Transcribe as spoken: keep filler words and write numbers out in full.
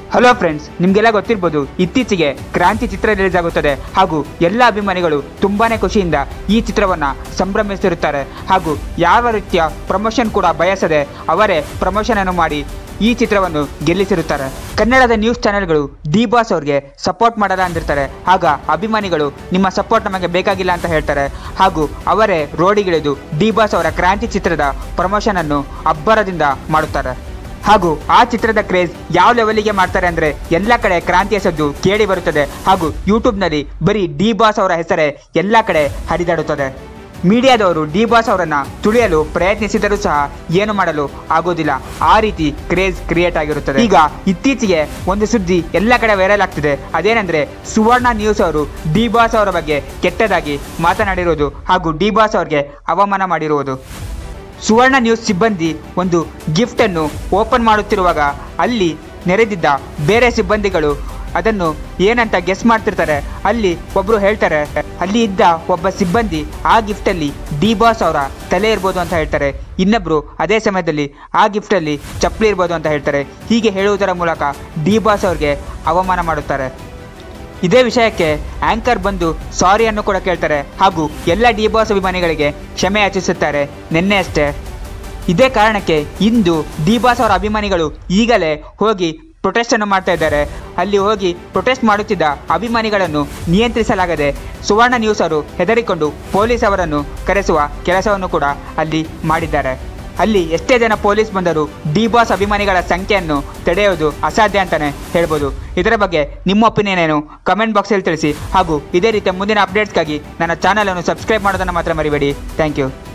Hello friends, ನಿಮಗೆಲ್ಲ ಗೊತ್ತಿರಬಹುದು ಇತ್ತೀಚೆಗೆ ಕ್ರಾಂತಿ ಚಿತ್ರ ರಿಲೀಸ್ ಆಗುತ್ತದೆ ಹಾಗೂ ಎಲ್ಲ ಅಭಿಮಾನಿಗಳು ತುಂಬಾನೇ ಖುಷಿಯಿಂದ ಈ ಚಿತ್ರವನ್ನ ಸಂಭ್ರಮಿಸುತ್ತಾರೆ ಹಾಗೂ ಯಾವ ರೀತಿಯ ಪ್ರಮೋಷನ್ ಕೂಡ ಬಯಸದೆ ಅವರೇ ಪ್ರಮೋಷನ್ ಅನ್ನು ಮಾಡಿ ಈ ಚಿತ್ರವನ್ನು ಗೆಲ್ಲಿಸಿರುತ್ತಾರೆ. ಕನ್ನಡದ ನ್ಯೂಸ್ ಚಾನೆಲ್ಗಳು ಡಿ ಬಾಸ್ ಅವರಿಗೆ ಸಪೋರ್ಟ್ ಮಾಡಲ್ಲ ಅಂದಿರ್ತಾರೆ. ಆಗ ಅಭಿಮಾನಿಗಳು ನಿಮ್ಮ ಸಪೋರ್ಟ್ ನಮಗೆ ಬೇಕಾಗಿಲ್ಲ ಅಂತ ಹೇಳ್ತಾರೆ ಹಾಗೂ ಅವರೇ ರೋಡಿಗಿಳಿದು ಡಿ ಬಾಸ್ ಅವರ ಕ್ರಾಂತಿ ಚಿತ್ರದ ಪ್ರಮೋಷನ್ ಅನ್ನು ಅಬ್ಬರದಿಂದ ಮಾಡುತ್ತಾರೆ. ಹಾಗೂ ಆ ಚಿತ್ರದ ಕ್ರೇಜ್ ಯಾವ ಲೆವೆಲ್ಗೆ ಮಾಡ್ತಾರೆ ಅಂದ್ರೆ ಎಲ್ಲ ಕಡೆ ಕ್ರಾಂತಿಯ ಸದ್ದು ಕೇಳಿ ಬರುತ್ತದೆ ಹಾಗೂ ಯೂಟ್ಯೂಬ್ನಲ್ಲಿ ಬರೀ ಡಿ ಬಾಸ್ ಅವರ ಹೆಸರೇ ಎಲ್ಲ ಕಡೆ ಹರಿದಾಡುತ್ತದೆ. ಮೀಡಿಯಾದವರು ಡಿ ಬಾಸ್ ಅವರನ್ನ ತುಳಿಯಲು ಪ್ರಯತ್ನಿಸಿದರೂ ಸಹ ಏನು ಮಾಡಲು ಆಗೋದಿಲ್ಲ. ಆ ರೀತಿ ಕ್ರೇಜ್ ಕ್ರಿಯೇಟ್ ಆಗಿರುತ್ತದೆ. ಈಗ ಇತ್ತೀಚೆಗೆ ಒಂದು ಸುದ್ದಿ ಎಲ್ಲ ಕಡೆ ವೈರಲ್ ಆಗ್ತಿದೆ. ಅದೇನೆಂದ್ರೆ ಸುವರ್ಣ ನ್ಯೂಸ್ ಅವರು ಡಿ ಬಾಸ್ ಅವರ ಬಗ್ಗೆ ಕೆಟ್ಟದಾಗಿ ಮಾತನಾಡಿರುವುದು ಹಾಗೂ ಡಿ ಬಾಸ್ ಅವರಿಗೆ ಅವಮಾನ ಮಾಡಿರುವುದು. ಸುವರ್ಣ ನ್ಯೂಸ್ ಸಿಬ್ಬಂದಿ ಒಂದು ಗಿಫ್ಟ್ ಅನ್ನು ಓಪನ್ ಮಾಡುತ್ತಿರುವಾಗ ಅಲ್ಲಿ ನೆರೆದಿದ್ದ ಬೇರೆ ಸಿಬ್ಬಂದಿಗಳು ಅದನ್ನು ಏನಂತ ಗೆಸ್ ಮಾಡ್ತಿರ್ತಾರೆ. ಅಲ್ಲಿ ಒಬ್ರು ಹೇಳ್ತಾರೆ, ಅಲ್ಲಿ ಇದ್ದ ಒಬ್ಬ ಸಿಬ್ಬಂದಿ ಆ ಗಿಫ್ಟ್ ಅಲ್ಲಿ ಡಿ ಬಾಸ್ ಅವರ ತಲೆ ಇರ್ಬೋದು ಅಂತ ಹೇಳ್ತಾರೆ. ಇನ್ನೊಬ್ರು ಅದೇ ಸಮಯದಲ್ಲಿ ಆ ಗಿಫ್ಟ್ ಅಲ್ಲಿ ಚಪ್ಪಲಿ ಇರ್ಬೋದು ಅಂತ ಹೇಳ್ತಾರೆ. ಹೀಗೆ ಹೇಳುವುದರ ಮೂಲಕ ಡಿ ಬಾಸ್ ಅವ್ರಿಗೆ ಅವಮಾನ ಮಾಡುತ್ತಾರೆ. ಇದೇ ವಿಷಯಕ್ಕೆ ಆಂಕರ್ ಬಂದು ಸಾರಿಯನ್ನು ಕೂಡ ಕೇಳ್ತಾರೆ ಹಾಗೂ ಎಲ್ಲ ಡಿ ಬಾಸ್ ಅಭಿಮಾನಿಗಳಿಗೆ ಕ್ಷಮೆ ಯಾಚಿಸುತ್ತಾರೆ ನಿನ್ನೆ ಅಷ್ಟೇ. ಇದೇ ಕಾರಣಕ್ಕೆ ಇಂದು ಡಿ ಬಾಸ್ ಅವರ ಅಭಿಮಾನಿಗಳು ಈಗಲೇ ಹೋಗಿ ಪ್ರೊಟೆಸ್ಟ್ ಅನ್ನು ಮಾಡ್ತಾ ಇದ್ದಾರೆ. ಅಲ್ಲಿ ಹೋಗಿ ಪ್ರೊಟೆಸ್ಟ್ ಮಾಡುತ್ತಿದ್ದ ಅಭಿಮಾನಿಗಳನ್ನು ನಿಯಂತ್ರಿಸಲಾಗದೆ ಸುವರ್ಣ ನ್ಯೂಸ್ ಅವರು ಹೆದರಿಕೊಂಡು ಪೊಲೀಸ್ ಅವರನ್ನು ಕರೆಸುವ ಕೆಲಸವನ್ನು ಕೂಡ ಅಲ್ಲಿ ಮಾಡಿದ್ದಾರೆ. ಅಲ್ಲಿ ಎಷ್ಟೇ ಜನ ಪೊಲೀಸ್ ಬಂದರೂ ಡಿ ಬಾಸ್ ಅಭಿಮಾನಿಗಳ ಸಂಖ್ಯೆಯನ್ನು ತಡೆಯುವುದು ಅಸಾಧ್ಯ ಅಂತಾನೆ ಹೇಳ್ಬೋದು. ಇದರ ಬಗ್ಗೆ ನಿಮ್ಮ ಒಪಿನಿಯನ್ ಏನು ಕಮೆಂಟ್ ಬಾಕ್ಸಲ್ಲಿ ತಿಳಿಸಿ ಹಾಗೂ ಇದೇ ರೀತಿಯ ಮುಂದಿನ ಅಪ್ಡೇಟ್ಸ್ಗಾಗಿ ನನ್ನ ಚಾನಲ್ ಅನ್ನು ಸಬ್ಸ್ಕ್ರೈಬ್ ಮಾಡೋದನ್ನು ಮಾತ್ರ ಮರಿಬೇಡಿ. Thank you.